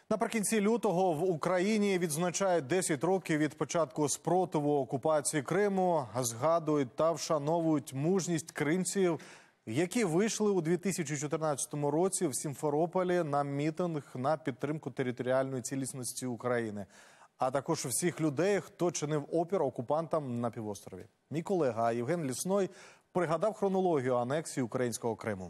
Наприкінці лютого в Україні відзначають 10 років від початку спротиву окупації Криму, згадують та вшановують мужність кримців, які вийшли у 2014 році в Сімферополі на мітинг на підтримку територіальної цілісності України, а також всіх людей, хто чинив опір окупантам на півострові. Мій колега Євген Лісной пригадав хронологію анексії українського Криму.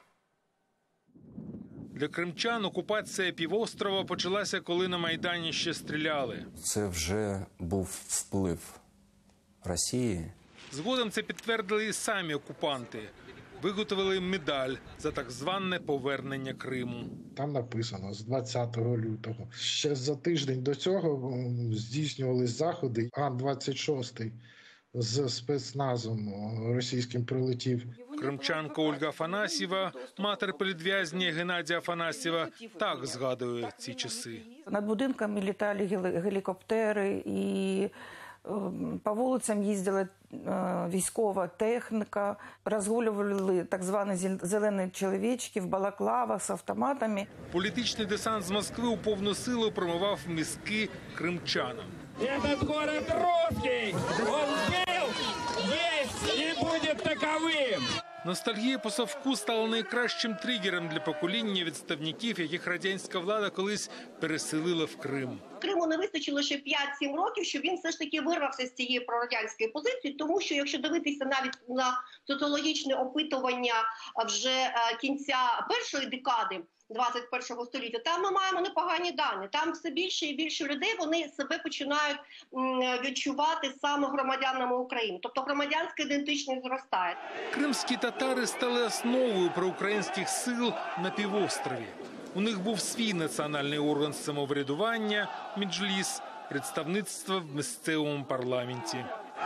Для кримчан окупація півострова почалася, коли на Майдані ще стріляли. Це вже був вплив Росії. Згодом це підтвердили і самі окупанти. Виготовили медаль за так зване повернення Криму. Там написано з 20 лютого. Ще за тиждень до цього здійснювались заходи. Ан-26 з спецназом російським прилетів. Кримчанка Ольга Афанасьєва, матір політв'язня Геннадія Афанасьєва, так згадує ці часи. Над будинками літали гелікоптери і по вулицям їздила військова техніка, розгулювали так звані зелені чоловічки в балаклавах з автоматами. Політичний десант з Москви у повну силу промивав мізки кримчанам. Этот город русский, он был, есть и будет таковым. Ностальгія по совку стала найкращим тригером для покоління відставників, яких радянська влада колись переселила в Крим. Криму не вистачило ще 5-7 років, щоб він все ж таки вирвався з цієї прорадянської позиції, тому що якщо дивитися навіть на соціологічне опитування вже кінця першої декади 21-го століття, там ми маємо непогані дані. Там все більше і більше людей, вони себе починають відчувати саме громадянами України. Тобто громадянська ідентичність зростає. Кримські татари стали основою проукраїнських сил на півострові. У них був свій національний орган самоврядування – Меджліс, представництво в місцевому парламенті.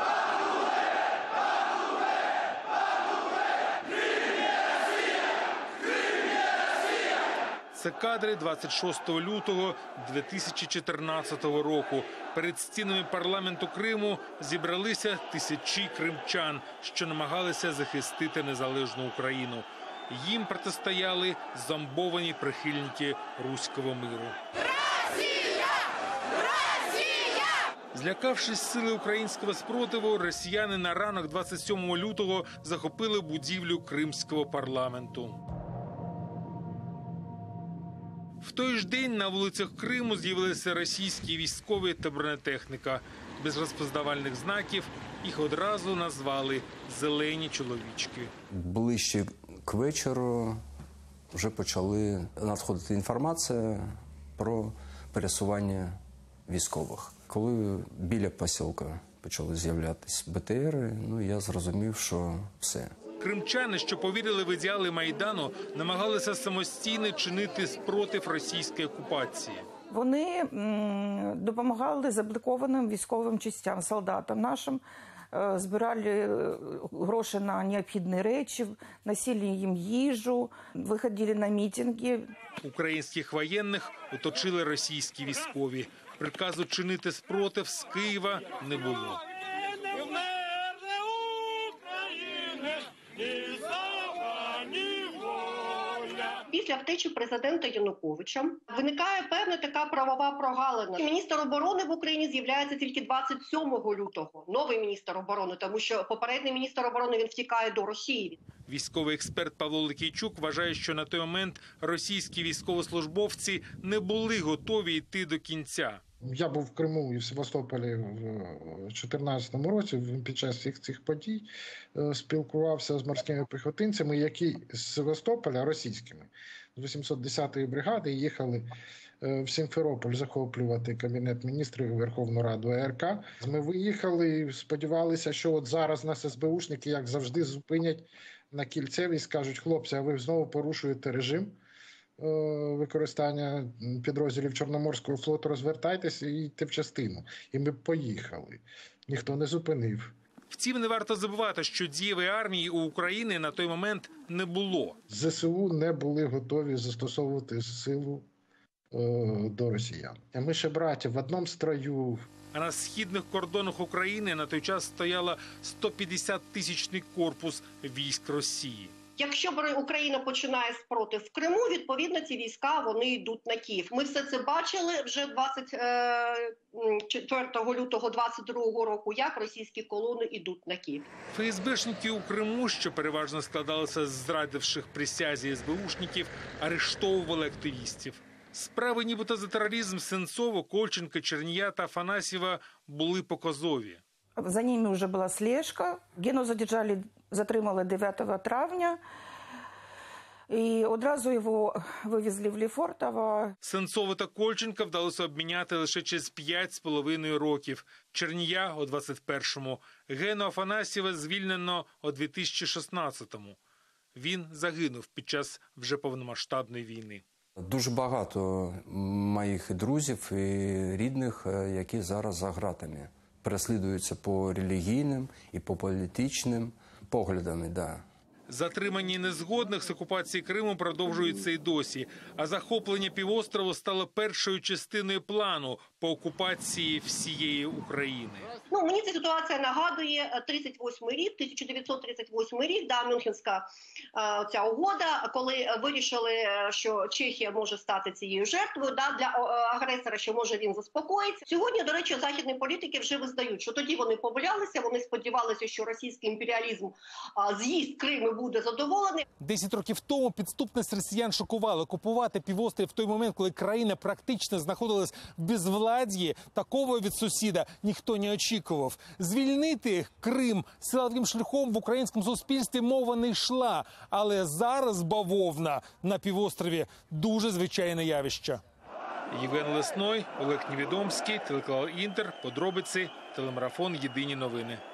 Це кадри 26 лютого 2014 року. Перед стінами парламенту Криму зібралися тисячі кримчан, що намагалися захистити незалежну Україну. Їм протистояли зомбовані прихильники руського миру. Росія! Росія! Злякавшись сили українського спротиву, росіяни на ранок 27 лютого захопили будівлю кримського парламенту. В той ж день на вулицях Криму з'явилися російські військові та бронетехніка. Без розпізнавальних знаків їх одразу назвали «зелені чоловічки». Ближче к вечору вже почали надходити інформація про пересування військових. Коли біля посілка почали з'являтися БТРи, я зрозумів, що все. Кримчани, що повірили в ідеали Майдану, намагалися самостійно чинити спротив російської окупації. Вони допомагали заблокованим військовим частям, солдатам нашим, збирали гроші на необхідні речі, носили їм їжу, виходили на мітинги. Українських воєнних оточили російські військові. Приказу чинити спротив з Києва не було. Після втечі президента Януковича виникає певна така правова прогалина. Міністр оборони в Україні з'являється тільки 27 лютого. Новий міністр оборони, тому що попередній міністр оборони він втікає до Росії. Військовий експерт Павло Ликійчук вважає, що на той момент російські військовослужбовці не були готові йти до кінця. Я був в Криму і в Севастополі в 2014 році, під час всіх цих подій спілкувався з морськими піхотинцями, які з Севастополя, російськими, з 810-ї бригади їхали в Сімферополь захоплювати Кабінет міністрів і Верховну Раду АРК. Ми виїхали і сподівалися, що от зараз нас СБУшники, як завжди, зупинять на Кільцеві і скажуть: хлопці, а ви знову порушуєте режим використання підрозділів Чорноморського флоту, розвертайтеся і йдете в частину. І ми поїхали. Ніхто не зупинив. Втім, не варто забувати, що дієвої армії у України на той момент не було. ЗСУ не були готові застосовувати силу до росіян. Ми ще, браті, в одному строю. А на східних кордонах України на той час стояла 150-тисячний корпус військ Росії. Якщо Україна починає спротив в Криму, відповідно ці війська вони йдуть на Київ. Ми все це бачили вже 24 лютого 2022 року, як російські колони йдуть на Київ. ФСБшники у Криму, що переважно складалися з зрадивших присязі СБУшників, арештовували активістів. Справи нібито за тероризм Сенцова, Кольченка, Чернія та Афанасьєва були показові. За ними вже була слежка. Гену затримали 9 травня. І одразу його вивезли в Лефортово. Сенцова та Кольченка вдалося обміняти лише через 5,5 років. Чернія – у 21-му. Гену Афанасьєва звільнено у 2016-му. Він загинув під час вже повномасштабної війни. Дуже багато моїх друзів і рідних, які зараз за ґратами. Переслідуються по релігійним і по політичним поглядам, да. Затримання незгодних з окупації Криму продовжується і досі. А захоплення півострову стало першою частиною плану по окупації всієї України. Мені ця ситуація нагадує 38-й рік, 1938 рік, Мюнхенська ця угода, коли вирішили, що Чехія може стати цією жертвою для агресора, що може він заспокоїться. Сьогодні, до речі, західні політики вже визнають, що тоді вони помилялися, вони сподівалися, що російський імперіалізм з'їсть Крим і буде задоволений. 10 років тому підступність росіян шокувала. Окупувати півострів в той момент, коли країна практично знаходилась в безвладді, такого від сусіда ніхто не очікував. Звільнити Крим силовим шляхом в українському суспільстві мова не йшла. Але зараз бавовна на півострові дуже звичайне явище. Євген Лесной, Олег Невідомський, телеканал Інтер, подробиці, телемарафон «Єдині новини».